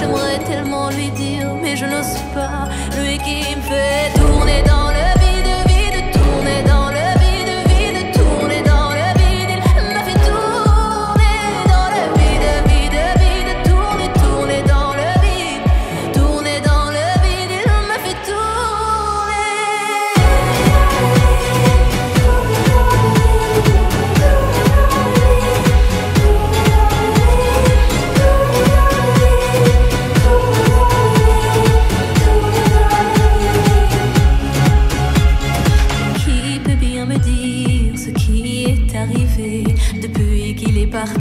J'aimerais tellement lui dire, mais je n'ose pas. Lui qui me fait tourner dans